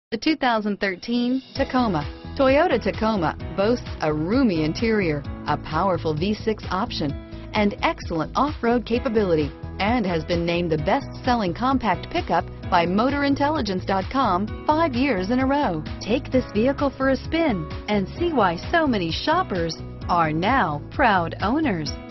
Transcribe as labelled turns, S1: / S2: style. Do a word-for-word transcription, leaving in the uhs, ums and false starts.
S1: The two thousand thirteen Tacoma. Toyota Tacoma boasts a roomy interior, a powerful V six option, and excellent off-road capability, and has been named the best-selling compact pickup by Motor Intelligence dot com five years in a row. Take this vehicle for a spin and see why so many shoppers are now proud owners.